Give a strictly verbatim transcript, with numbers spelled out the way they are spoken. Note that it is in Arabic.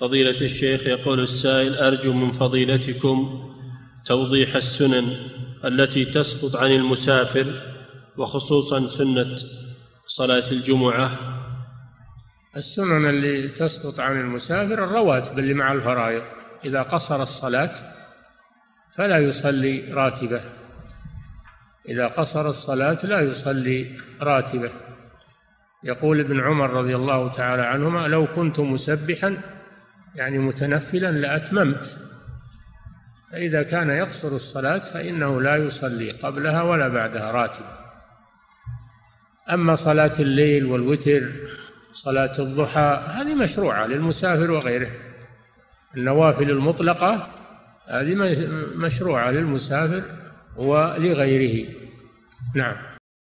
فضيلة الشيخ، يقول السائل: أرجو من فضيلتكم توضيح السنن التي تسقط عن المسافر، وخصوصا سنة صلاة الجمعة. السنن اللي تسقط عن المسافر الرواتب اللي مع الفرائض، إذا قصر الصلاة فلا يصلي راتبة، إذا قصر الصلاة لا يصلي راتبة. يقول ابن عمر رضي الله تعالى عنهما: لو كنت مسبحا يعني متنفلا لأتممت. فإذا كان يقصر الصلاة فإنه لا يصلي قبلها ولا بعدها راتب. أما صلاة الليل والوتر، صلاة الضحى، هذه مشروعة للمسافر وغيره. النوافل المطلقة هذه مشروعة للمسافر ولغيره. نعم.